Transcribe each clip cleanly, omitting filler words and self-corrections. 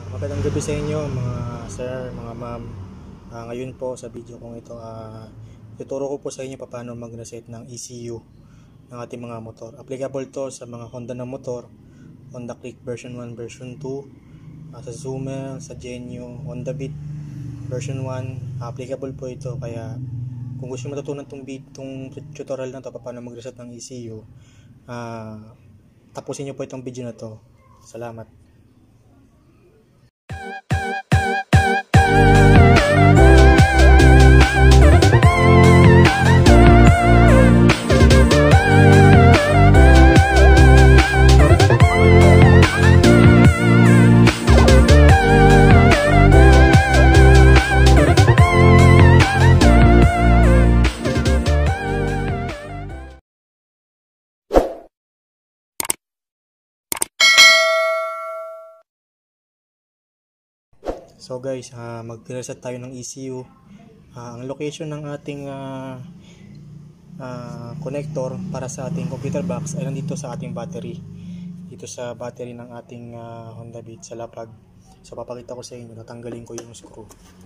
Magandang gabi sa inyo mga sir, mga ma'am. Ngayon po sa video kong ito, tuturo ko po sa inyo paano mag-reset ng ECU ng ating mga motor. Applicable to sa mga Honda na motor, Honda Click version 1, version 2, sa Zumel, sa Genio, Honda Beat version 1. Applicable po ito, kaya kung gusto nyo matutunan itong tutorial na to paano mag-reset ng ECU, tapusin nyo po itong video na to. Salamat. So guys, mag-reset tayo ng ECU. Ang location ng ating connector para sa ating computer box ay nandito sa ating battery. Dito sa battery ng ating Honda Beat sa lapag. So papakita ko sa inyo, natanggalin ko yung screw.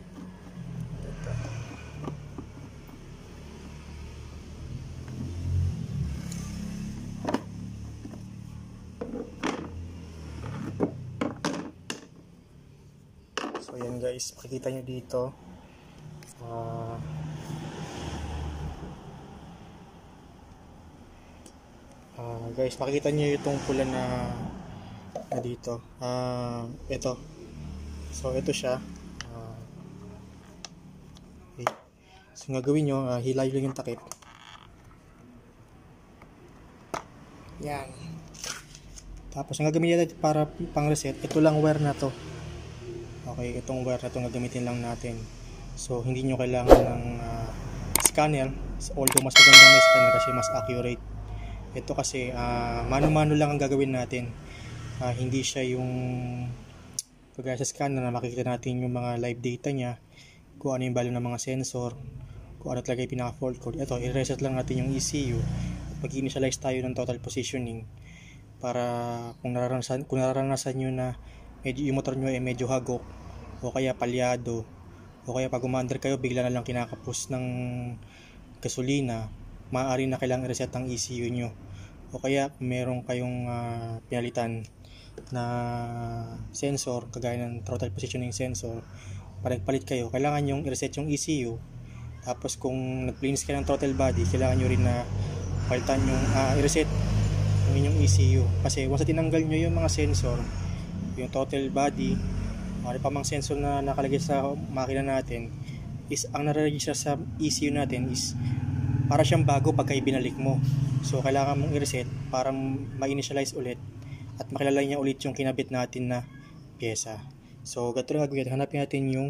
So yan guys, makikita nyo dito. Guys, makikita nyo itong pula na dito. Ito. So ito siya. Okay. So gagawin nyo, hilayo lang yung takip. Yan. Tapos ang gagawin natin para pang reset, ito lang wire na to. Okay, itong wire na to gagamitin lang natin. So hindi nyo kailangan ng scanner, although mas maganda may scanner kasi mas accurate. Ito kasi mano-mano lang ang gagawin natin. Hindi siya yung pagkaya sa scanner na makikita natin yung mga live data niya, kung ano yung value ng mga sensor, kung ano talaga yung pinaka fault code. Ito, i-reset lang natin yung ECU at mag-initialize tayo ng total positioning para kung nararanasan nyo na yung motor nyo ay medyo hagok o kaya palyado o kaya pag umaandar kayo bigla na lang kinakapos ng gasolina, maaari na kailangang i-reset ang ECU nyo. O kaya meron kayong pinalitan na sensor, kagaya ng throttle positioning sensor, para nagpalit kayo, kailangan yung i-reset yung ECU. Tapos kung nag-cleanse kayo ng throttle body, kailangan nyo rin na palitan yung i-reset yung inyong ECU. Kasi once na tinanggal nyo yung mga sensor, yung throttle body, ano pa mang sensor na nakalagay sa makina natin, is ang nare-register sa ECU natin is para siyang bago pagka ibinalik mo. So kailangan mong i-reset para ma-initialize ulit at makilala niya ulit yung kinabit natin na pyesa. So ganito lang gagawin. Hanapin natin yung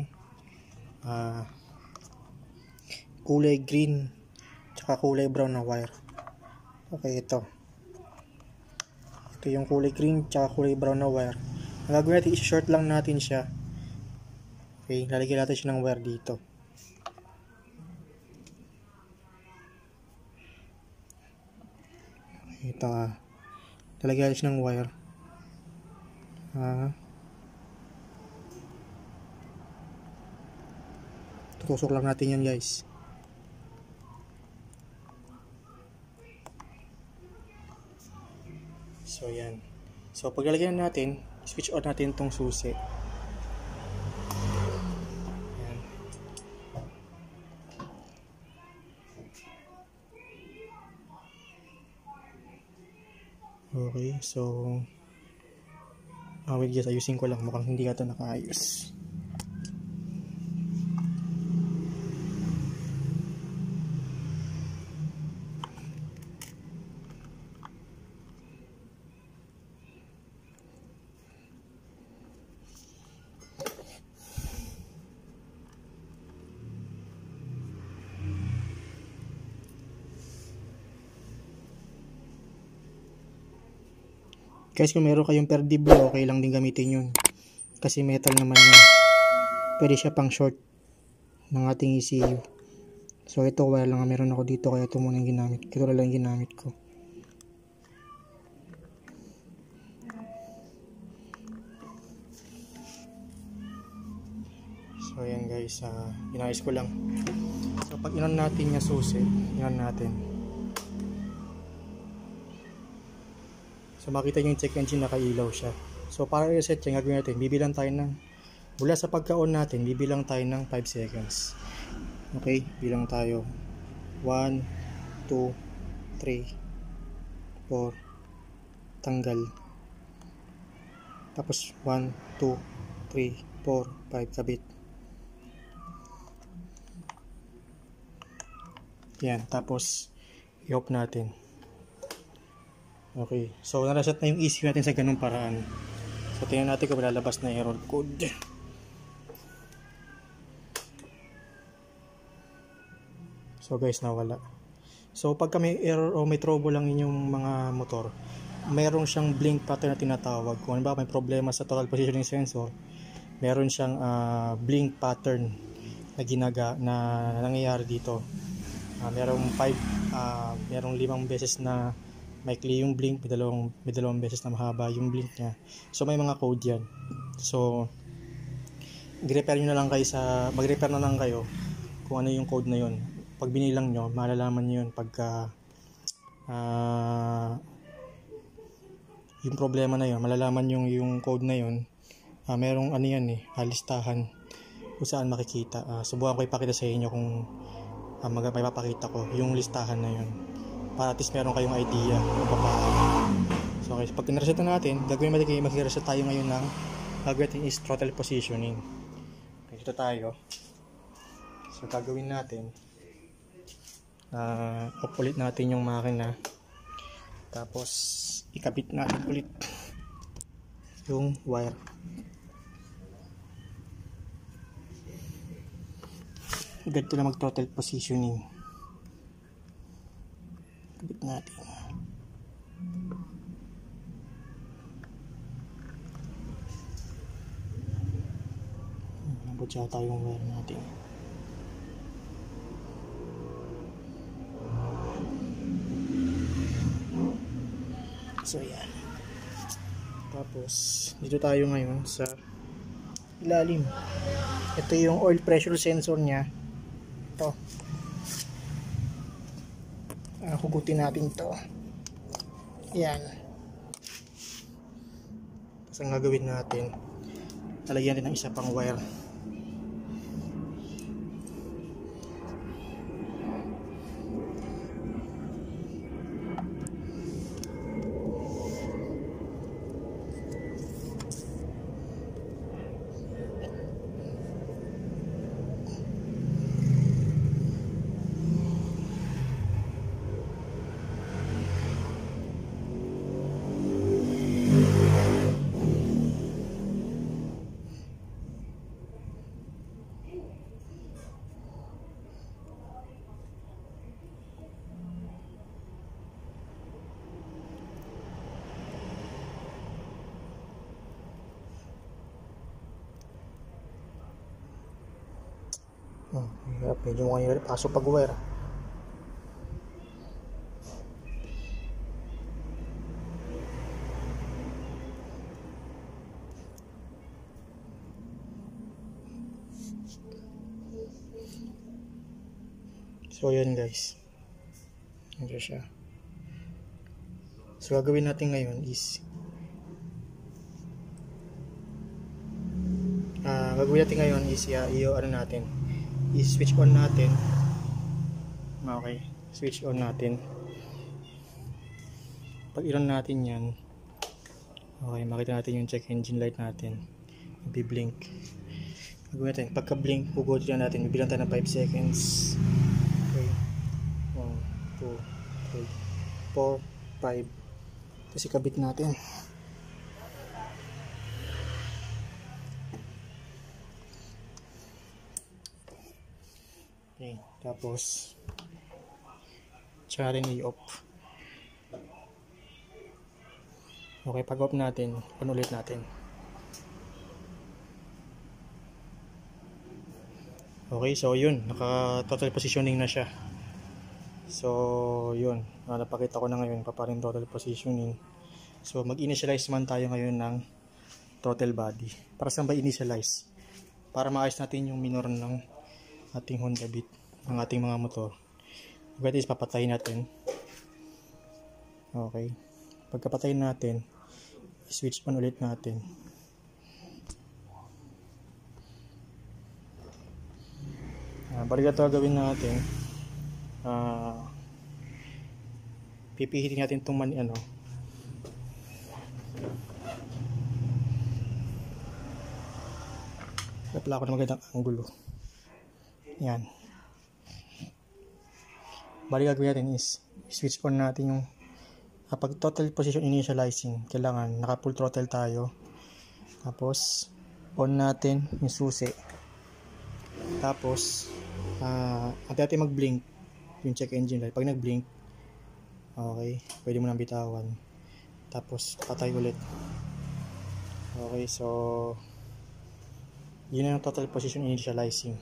kulay green tsaka kulay brown na wire. Okay, ito yung kulay green tsaka kulay brown na wire. Ang gagawin natin, i-short lang natin siya. Okay, lalagyan natin siya ng wire dito. Ito lalagyan natin siya ng wire. Tutusok lang natin yan guys. So yan. So pag lalagyan natin, switch on natin itong susi. Yan. Okay, so wait guys, ayusin ko lang, mukhang hindi ka ito nakaayos. Guys, kung meron kayong perdible, okay lang din gamitin yun. Kasi metal naman yun. Pwede siya pang short ng ating ECU. So ito wire lang meron ako dito, kaya ito muna yung ginamit. Ito lang yung ginamit ko. So ayan guys, inayos ko lang. So pag inon natin yung susi, inon natin. So makita nyo yung check engine, nakailaw siya. So para i-reset yung gagawin natin, bibilang tayo ng, mula sa pagka-on natin, bibilang tayo ng 5 seconds. Okay, bilang tayo 1, 2, 3, 4, tanggal. Tapos 1, 2, 3, 4, 5, kabit. Yan, tapos i-off natin. Okay, so nareset na yung ECU natin sa ganung paraan. So tingnan natin kung lalabas na error code. So guys, nawala. So pagka may error o may trouble lang inyong mga motor, mayroon siyang blink pattern na tinatawag. Kung ano ba may problema sa total positioning sensor, meron siyang blink pattern na nangyayari dito. Merong 5 beses na maikli yung blink, may dalawang beses na mahaba yung blink niya. So may mga code yan. So mag-repair na lang kayo kung ano yung code na yun. Pag binilang nyo, malalaman nyo yun pagka yung problema na yun, malalaman yung code na yun. Merong ano yan listahan kung saan makikita. Subukan ko ipakita sa inyo kung may papakita ko yung listahan na yun, para at least meron kayong idea kung paano. So okay, pag na-reset na natin, gagawin natin mag-reset tayo ngayon ng gagawin natin is throttle positioning. Okay, dito tayo. So gagawin natin, off ulit natin yung makina, tapos ikabit natin ulit yung wire. Ganito na mag-throttle positioning. Kabit natin. Nabot yata yung wire natin. So yan. Tapos dito tayo ngayon sa ilalim. Ito yung oil pressure sensor nya. Ito. Hugutin natin to. Yan. Tapos ang gagawin natin, talagyan din ng isa pang wire. Medyo mukhang paso pag wire. So yun guys, ito siya. So gagawin natin ngayon is i-switch on natin. Okay, switch on natin. Pag i-on natin yan, okay, makita natin yung check engine light natin, bi-blink. Gagawin natin, pagka blink, hugutin natin, bibilang tayo ng 5 seconds. Okay, 1, 2, 3, 4, 5. Tapos ikabit natin. Okay, tapos tsaka rin i-off. Okay, pag off natin, on ulit natin. Okay, so yun, naka total positioning na siya. So yun, napakita ko na ngayon paparin total positioning. So mag-initialize man tayo ngayon ng throttle body. Para saan ba initialize? para maayos natin yung minor ng ating Honda Beat, ng ating mga motor. Pwede is papatayin natin. Okay. Pagkapatayin natin, switch on ulit natin. Balik ito gawin natin. Pipihitin natin itong wala ako na magandang angulo. Yan. Bali gagawin natin is switch on natin yung pag total position initializing, kailangan naka full throttle tayo. Tapos on natin yung susi. Tapos natin mag-blink yung check engine light. Pag nag-blink, okay, pwede mo nang bitawan. Tapos patay ulit. Okay, so yun na yung total position initializing.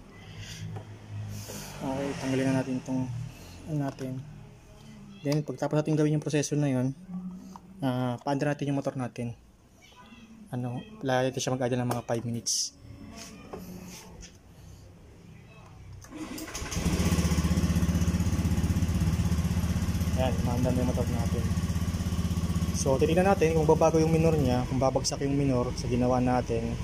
Okay, tanggalin na natin itong natin. Then pagtapos natin gawin yung proseso na yun, paandar natin yung motor natin. Lagi natin siya mag-idle ng mga 5 minutes. Yan, maandar na yung motor natin. So titignan natin kung babago yung minor niya, kung babagsak yung minor sa ginawa natin.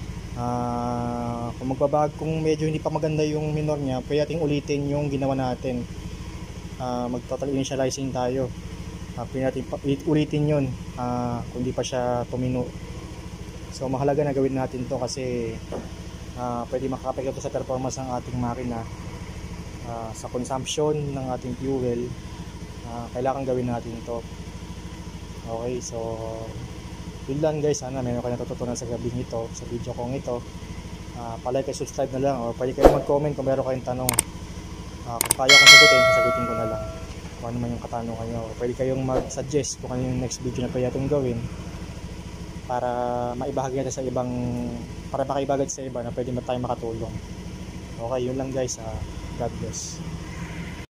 Kung medyo hindi pa maganda yung minor niya, pwede natin ulitin yung ginawa natin. Mag total initializing tayo. Pwede natin ulitin yun kung di pa siya tumino. So mahalaga na gawin natin to kasi pwede makakapekto to sa performance ng ating makina, sa consumption ng ating fuel. Kailangan gawin natin to. Okay, so yun lang guys, sana meron kayo natututunan sa gabi nito, sa video kong ito. Palike at subscribe na lang, o pwede kayo mag-comment kung meron kayong tanong. Kung kaya kong sagutin ko na lang kung ano man yung katanungan nyo. Pwede kayong mag-suggest kung ano yung next video na pwede natin gawin para maibahagi natin sa ibang, para makaibagay sa iba na pwede tayo makatulong. Okay, yun lang guys. God bless.